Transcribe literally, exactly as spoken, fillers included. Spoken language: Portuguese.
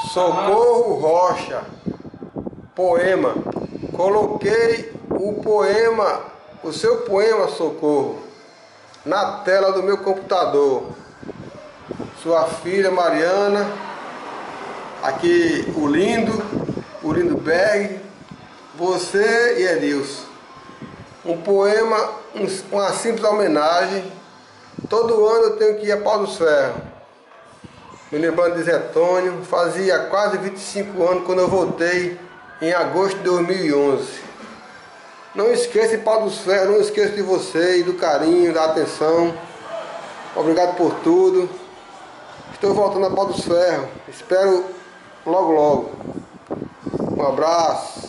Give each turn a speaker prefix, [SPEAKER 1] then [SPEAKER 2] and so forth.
[SPEAKER 1] Socorro Rocha, poema. Coloquei o poema, o seu poema, Socorro, na tela do meu computador. Sua filha Mariana, aqui o lindo, o lindo Berg, você e Edilson. Um poema, um, uma simples homenagem. Todo ano eu tenho que ir a Pau dos Ferros. Me lembrando de Zé Tônio, fazia quase vinte e cinco anos quando eu voltei em agosto de dois mil e onze. Não esqueça de Pau dos Ferros, não esqueça de vocês, do carinho, da atenção. Obrigado por tudo. Estou voltando a Pau dos Ferros. Espero logo logo. Um abraço.